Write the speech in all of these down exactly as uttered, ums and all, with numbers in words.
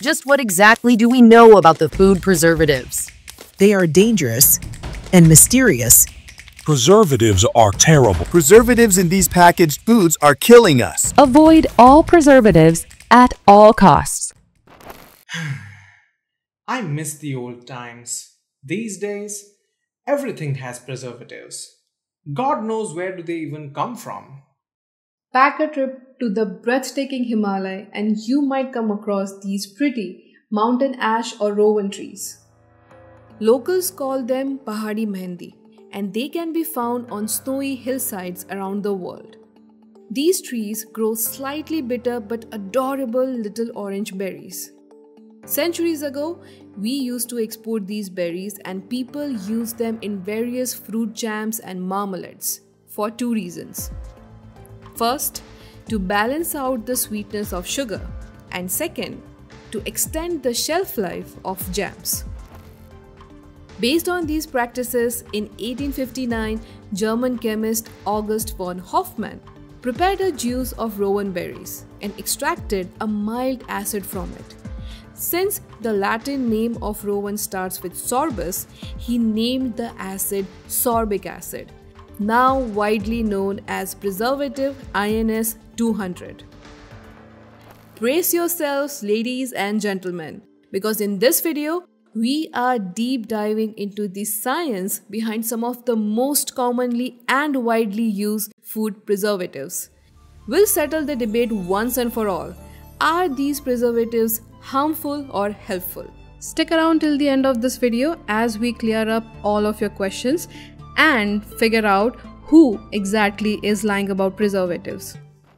Just what exactly do we know about the food preservatives? They are dangerous and mysterious. Preservatives are terrible. Preservatives in these packaged foods are killing us. Avoid all preservatives at all costs. I miss the old times. These days, everything has preservatives. God knows where do they even come from. Pack a trip to the breathtaking Himalaya and you might come across these pretty mountain ash or rowan trees. Locals call them Pahadi Mehendi, and they can be found on snowy hillsides around the world. These trees grow slightly bitter but adorable little orange berries. Centuries ago, we used to export these berries and people used them in various fruit jams and marmalades for two reasons. First, to balance out the sweetness of sugar, and second, to extend the shelf life of jams. Based on these practices, in eighteen fifty-nine, German chemist August von Hofmann prepared a juice of rowan berries and extracted a mild acid from it. Since the Latin name of rowan starts with sorbus, he named the acid sorbic acid, now widely known as preservative I N S two hundred. Brace yourselves, ladies and gentlemen, because in this video, we are deep diving into the science behind some of the most commonly and widely used food preservatives. We'll settle the debate once and for all. Are these preservatives harmful or helpful? Stick around till the end of this video as we clear up all of your questions and figure out who exactly is lying about preservatives.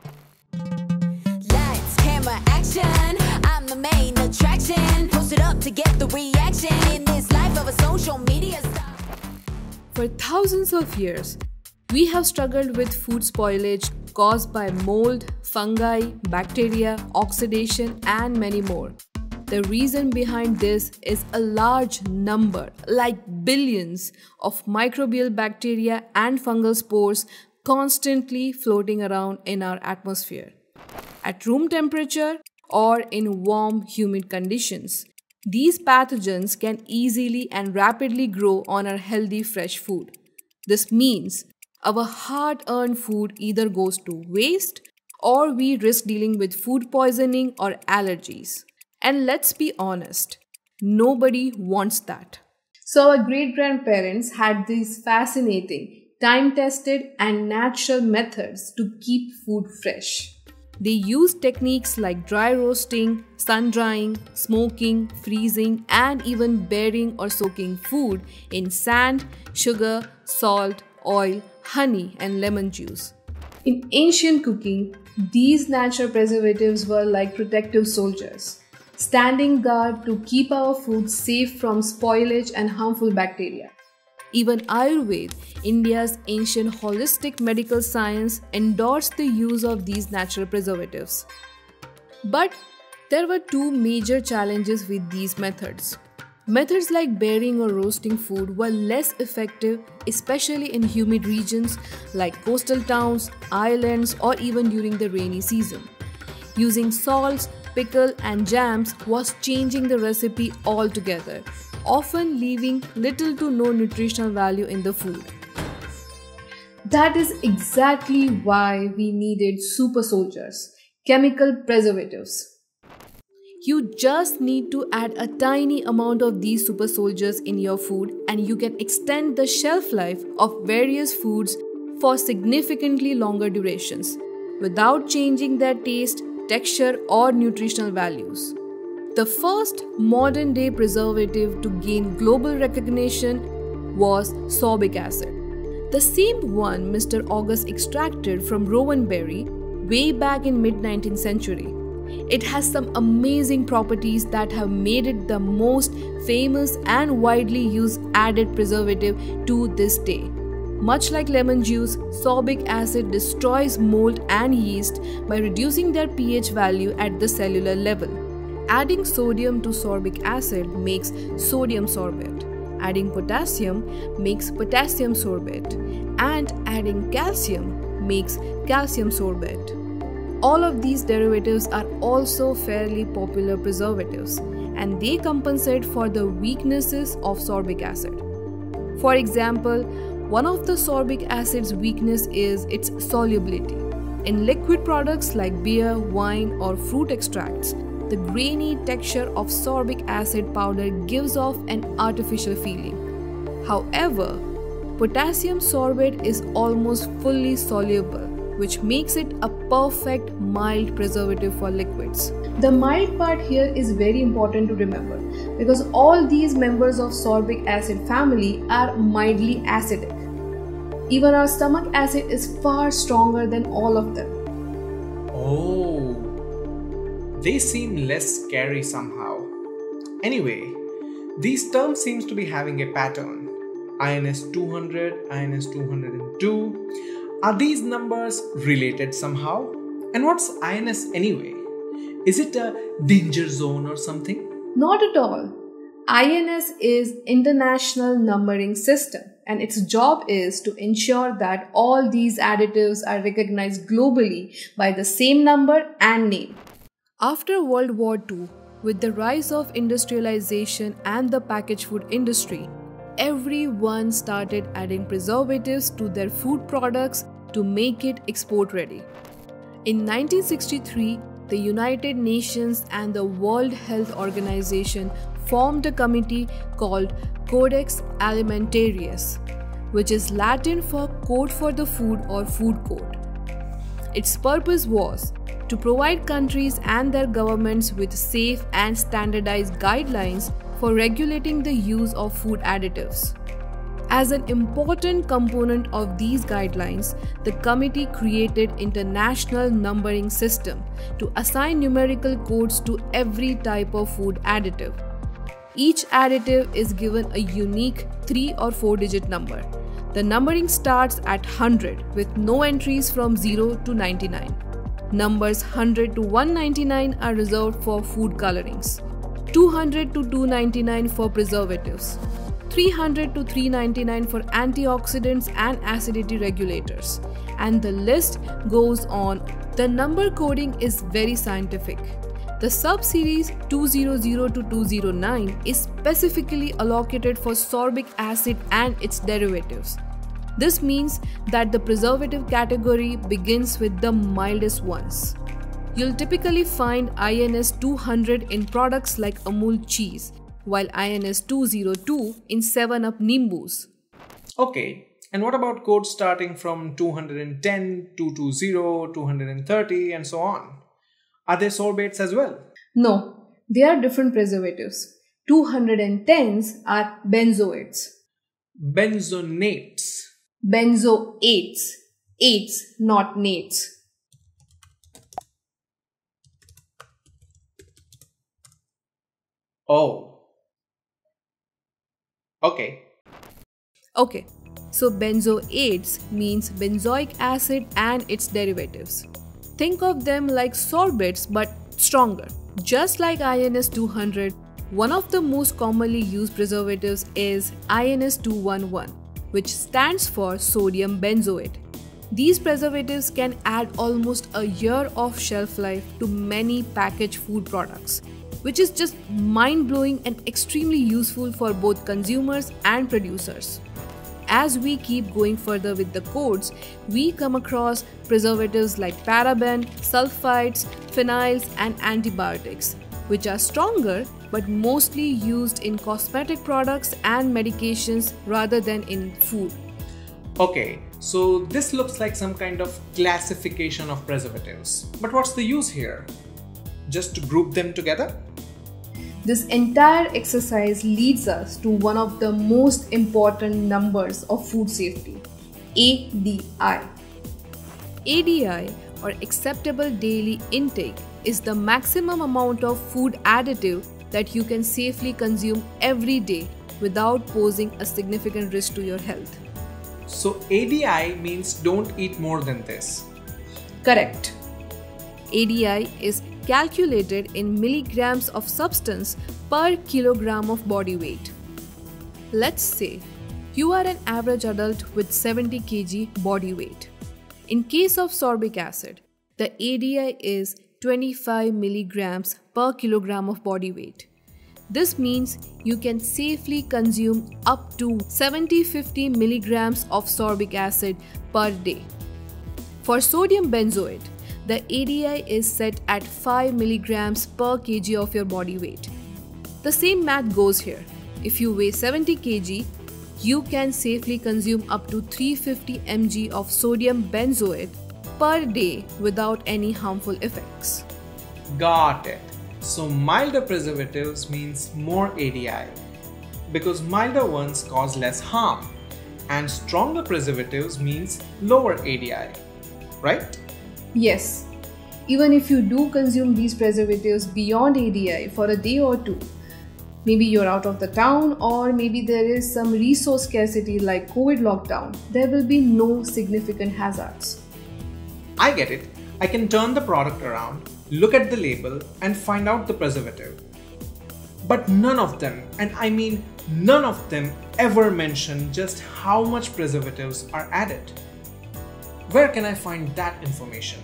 Lights, camera, action. I'm the main attraction. Post it up to get the reaction in this life of a social media star. For thousands of years, we have struggled with food spoilage caused by mold, fungi, bacteria, oxidation, and many more. The reason behind this is a large number, like billions, of microbial bacteria and fungal spores constantly floating around in our atmosphere. At room temperature or in warm, humid conditions, these pathogens can easily and rapidly grow on our healthy, fresh food. This means our hard-earned food either goes to waste or we risk dealing with food poisoning or allergies. And let's be honest, nobody wants that. So our great-grandparents had these fascinating, time-tested and natural methods to keep food fresh. They used techniques like dry roasting, sun-drying, smoking, freezing, and even burying or soaking food in sand, sugar, salt, oil, honey, and lemon juice. In ancient cooking, these natural preservatives were like protective soldiers, standing guard to keep our food safe from spoilage and harmful bacteria. Even Ayurveda, India's ancient holistic medical science, endorsed the use of these natural preservatives. But there were two major challenges with these methods. Methods like burying or roasting food were less effective, especially in humid regions like coastal towns, islands, or even during the rainy season. Using salts, pickle, and jams was changing the recipe altogether, often leaving little to no nutritional value in the food. That is exactly why we needed super soldiers, chemical preservatives. You just need to add a tiny amount of these super soldiers in your food and you can extend the shelf life of various foods for significantly longer durations without changing their taste, texture, or nutritional values. The first modern day preservative to gain global recognition was sorbic acid, the same one Mister August extracted from rowan berry way back in mid nineteenth century. It has some amazing properties that have made it the most famous and widely used added preservative to this day. Much like lemon juice, sorbic acid destroys mold and yeast by reducing their pH value at the cellular level. Adding sodium to sorbic acid makes sodium sorbate. Adding potassium makes potassium sorbate. And adding calcium makes calcium sorbate. All of these derivatives are also fairly popular preservatives, and they compensate for the weaknesses of sorbic acid. For example, one of the sorbic acid's weakness is its solubility. In liquid products like beer, wine, or fruit extracts, the grainy texture of sorbic acid powder gives off an artificial feeling. However, potassium sorbate is almost fully soluble, which makes it a perfect mild preservative for liquids. The mild part here is very important to remember because all these members of sorbic acid family are mildly acidic. Even our stomach acid is far stronger than all of them. Oh, they seem less scary somehow. Anyway, these terms seems to be having a pattern. I N S two hundred, I N S two hundred two. Are these numbers related somehow? And what's I N S anyway? Is it a danger zone or something? Not at all. I N S is International Numbering System, and its job is to ensure that all these additives are recognized globally by the same number and name. After World War Two, with the rise of industrialization and the packaged food industry, everyone started adding preservatives to their food products to make it export ready. In nineteen sixty-three, the United Nations and the World Health Organization formed a committee called Codex Alimentarius, which is Latin for Code for the Food or Food Code. Its purpose was to provide countries and their governments with safe and standardized guidelines for regulating the use of food additives. As an important component of these guidelines, the committee created international numbering system to assign numerical codes to every type of food additive. Each additive is given a unique three or four digit number. The numbering starts at one hundred with no entries from zero to ninety-nine. Numbers one hundred to one hundred ninety-nine are reserved for food colorings, two hundred to two hundred ninety-nine for preservatives, three hundred to three hundred ninety-nine for antioxidants and acidity regulators, and the list goes on. The number coding is very scientific. The sub-series two hundred to two hundred nine is specifically allocated for sorbic acid and its derivatives. This means that the preservative category begins with the mildest ones. You'll typically find I N S two hundred in products like Amul cheese, while I N S two hundred two in seven up Nimbus. Okay, and what about codes starting from two hundred ten, two hundred twenty, two hundred thirty and so on? Are there sorbates as well? No, they are different preservatives. two hundred tens are benzoates. Benzonates. Benzoates. Eights, not nates. Oh. Okay. Okay, so benzoates means benzoic acid and its derivatives. Think of them like sorbates but stronger. Just like I N S two hundred, one of the most commonly used preservatives is I N S two eleven, which stands for sodium benzoate. These preservatives can add almost a year of shelf life to many packaged food products, which is just mind-blowing and extremely useful for both consumers and producers. As we keep going further with the codes, we come across preservatives like paraben, sulfites, phenols, and antibiotics, which are stronger but mostly used in cosmetic products and medications rather than in food. Okay, so this looks like some kind of classification of preservatives. But what's the use here? Just to group them together? This entire exercise leads us to one of the most important numbers of food safety, A D I. A D I, or acceptable daily intake, is the maximum amount of food additive that you can safely consume every day without posing a significant risk to your health. So A D I means don't eat more than this. Correct. A D I is calculated in milligrams of substance per kilogram of body weight. Let's say you are an average adult with seventy kilograms body weight. In case of sorbic acid, The A D I is twenty-five milligrams per kilogram of body weight. This means you can safely consume up to seventy to fifty milligrams of sorbic acid per day. For sodium benzoate, the A D I is set at five milligrams per kg of your body weight. The same math goes here. If you weigh seventy kilograms, you can safely consume up to three hundred fifty milligrams of sodium benzoate per day without any harmful effects. Got it. So milder preservatives means more A D I because milder ones cause less harm, and stronger preservatives means lower A D I, right? Yes. Even if you do consume these preservatives beyond A D I for a day or two, maybe you're out of the town or maybe there is some resource scarcity like COVID lockdown, there will be no significant hazards. I get it. I can turn the product around, look at the label and find out the preservative. But none of them, and I mean none of them, ever mention just how much preservatives are added. Where can I find that information?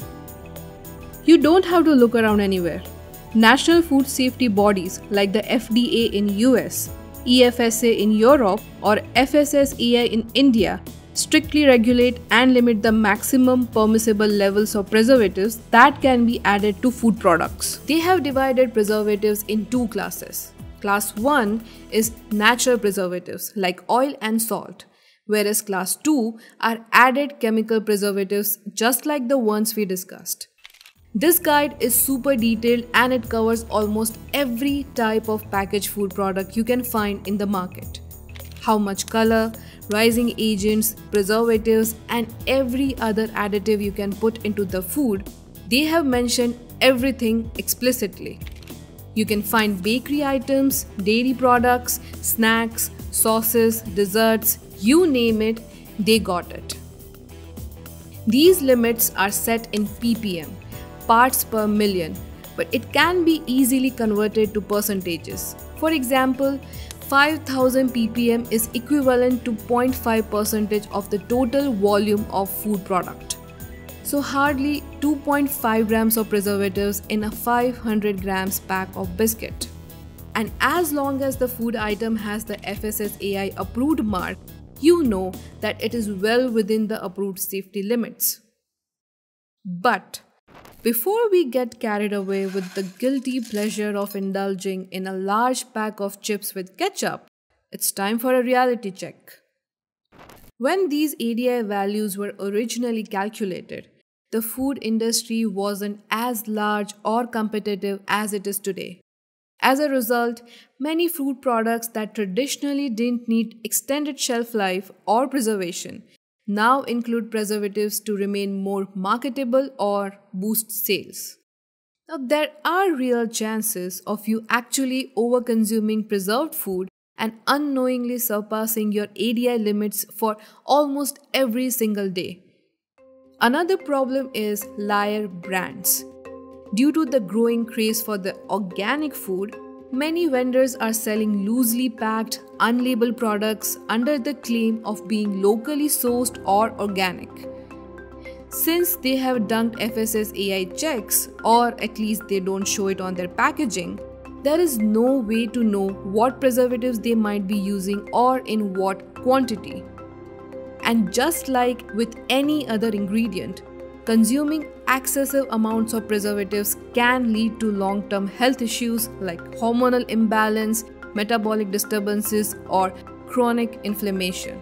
You don't have to look around anywhere. National food safety bodies like the F D A in U S, E F S A in Europe or F S S A I in India strictly regulate and limit the maximum permissible levels of preservatives that can be added to food products. They have divided preservatives in two classes. Class one is natural preservatives like oil and salt, whereas class two are added chemical preservatives just like the ones we discussed. This guide is super detailed and it covers almost every type of packaged food product you can find in the market. How much color, rising agents, preservatives and every other additive you can put into the food, they have mentioned everything explicitly. You can find bakery items, dairy products, snacks, sauces, desserts, you name it, they got it. These limits are set in P P M, parts per million, but it can be easily converted to percentages. For example, five thousand P P M is equivalent to zero point five percent of the total volume of food product. So hardly two point five grams of preservatives in a five hundred grams pack of biscuit. And as long as the food item has the F S S A I approved mark, you know that it is well within the approved safety limits. But before we get carried away with the guilty pleasure of indulging in a large pack of chips with ketchup, it's time for a reality check. When these A D I values were originally calculated, the food industry wasn't as large or competitive as it is today. As a result, many food products that traditionally didn't need extended shelf life or preservation now include preservatives to remain more marketable or boost sales. Now, there are real chances of you actually over-consuming preserved food and unknowingly surpassing your A D I limits for almost every single day. Another problem is liar brands. Due to the growing craze for the organic food, many vendors are selling loosely packed, unlabeled products under the claim of being locally sourced or organic. Since they have dunked F S S A I checks, or at least they don't show it on their packaging, there is no way to know what preservatives they might be using or in what quantity. And just like with any other ingredient, consuming excessive amounts of preservatives can lead to long-term health issues like hormonal imbalance, metabolic disturbances, or chronic inflammation.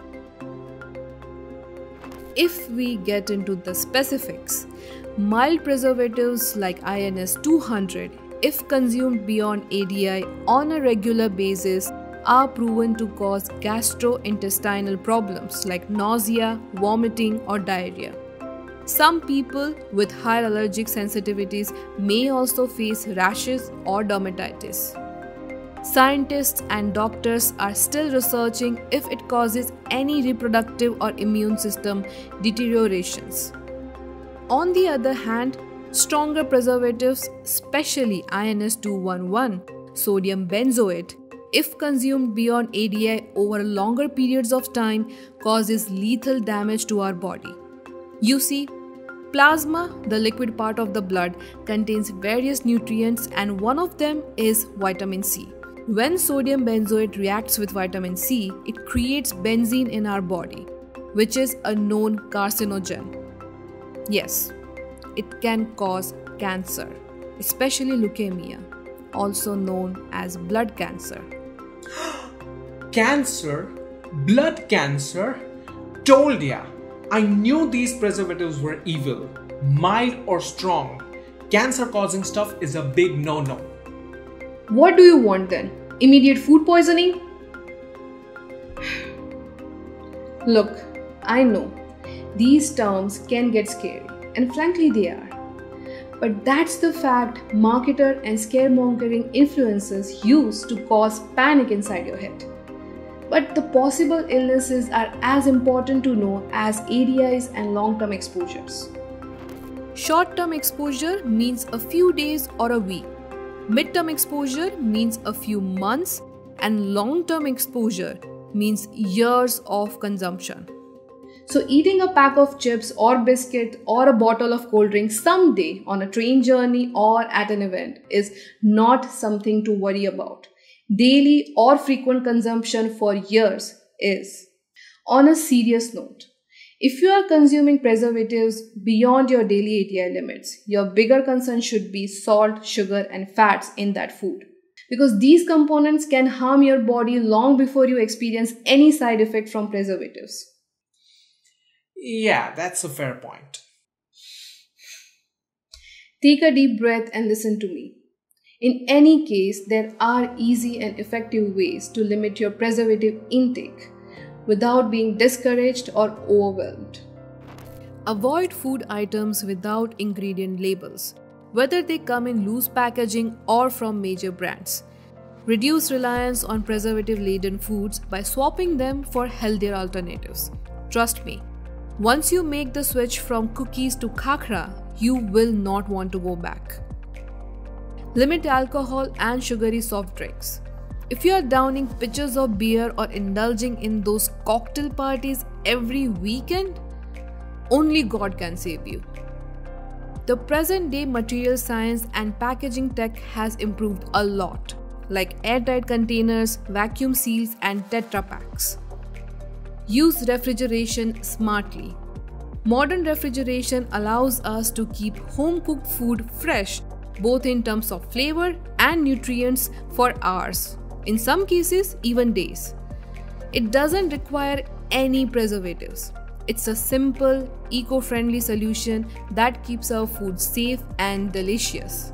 If we get into the specifics, mild preservatives like I N S two hundred, if consumed beyond A D I on a regular basis, are proven to cause gastrointestinal problems like nausea, vomiting, or diarrhea. Some people with high allergic sensitivities may also face rashes or dermatitis. Scientists and doctors are still researching if it causes any reproductive or immune system deteriorations. On the other hand, stronger preservatives, especially I N S two eleven, sodium benzoate, if consumed beyond A D I over longer periods of time, causes lethal damage to our body. You see, Plasma, the liquid part of the blood, contains various nutrients and one of them is vitamin C. When sodium benzoate reacts with vitamin C, it creates benzene in our body, which is a known carcinogen. Yes, it can cause cancer, especially leukemia, also known as blood cancer. Cancer? Blood cancer? Told ya! I knew these preservatives were evil. Mild or strong, cancer-causing stuff is a big no-no. What do you want then? Immediate food poisoning? Look, I know these terms can get scary, and frankly they are. But that's the fact marketer and scaremongering influencers use to cause panic inside your head. But the possible illnesses are as important to know as A D Is and long-term exposures. Short-term exposure means a few days or a week. Mid-term exposure means a few months, and long-term exposure means years of consumption. So eating a pack of chips or biscuit or a bottle of cold drink someday on a train journey or at an event is not something to worry about. Daily or frequent consumption for years is. On a serious note, if you are consuming preservatives beyond your daily A T I limits, your bigger concern should be salt, sugar, and fats in that food. Because these components can harm your body long before you experience any side effect from preservatives. Yeah, that's a fair point. Take a deep breath and listen to me. In any case, there are easy and effective ways to limit your preservative intake without being discouraged or overwhelmed. Avoid food items without ingredient labels, whether they come in loose packaging or from major brands. Reduce reliance on preservative-laden foods by swapping them for healthier alternatives. Trust me, once you make the switch from cookies to khakra, you will not want to go back. Limit alcohol and sugary soft drinks. If you are downing pitchers of beer or indulging in those cocktail parties every weekend, only God can save you. The present day material science and packaging tech has improved a lot, like airtight containers, vacuum seals, and Tetra Paks. Use refrigeration smartly. Modern refrigeration allows us to keep home-cooked food fresh, both in terms of flavor and nutrients, for hours, in some cases even days. It doesn't require any preservatives. It's a simple, eco-friendly solution that keeps our food safe and delicious.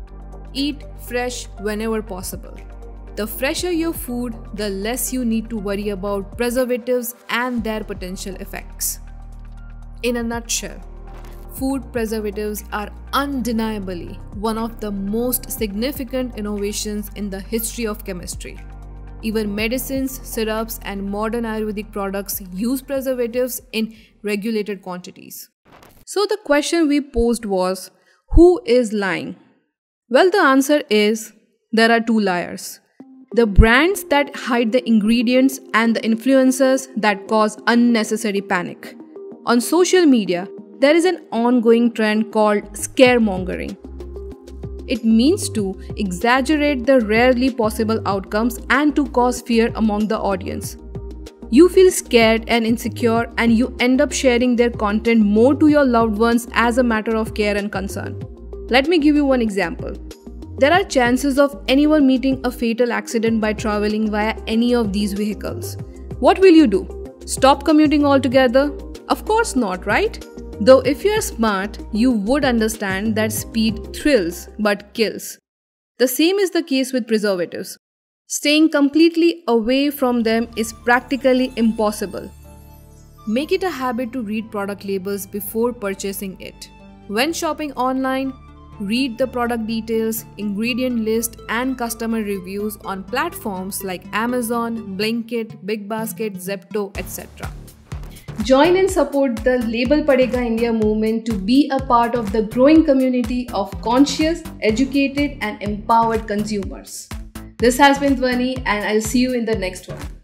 Eat fresh whenever possible. The fresher your food, the less you need to worry about preservatives and their potential effects. In a nutshell, food preservatives are undeniably one of the most significant innovations in the history of chemistry. Even medicines, syrups, and modern Ayurvedic products use preservatives in regulated quantities. So the question we posed was, who is lying? Well, the answer is, there are two liars. The brands that hide the ingredients and the influencers that cause unnecessary panic. On social media, there is an ongoing trend called scaremongering. It means to exaggerate the rarely possible outcomes and to cause fear among the audience. You feel scared and insecure, and you end up sharing their content more to your loved ones as a matter of care and concern. Let me give you one example. There are chances of anyone meeting a fatal accident by traveling via any of these vehicles. What will you do? Stop commuting altogether? Of course not, right? Though if you are smart, you would understand that speed thrills but kills. The same is the case with preservatives. Staying completely away from them is practically impossible. Make it a habit to read product labels before purchasing it. When shopping online, read the product details, ingredient list, and customer reviews on platforms like Amazon, Blinkit, Big Basket, Zepto, et cetera. Join and support the Label Padhega India movement to be a part of the growing community of conscious, educated, and empowered consumers. This has been Dhwani, and I'll see you in the next one.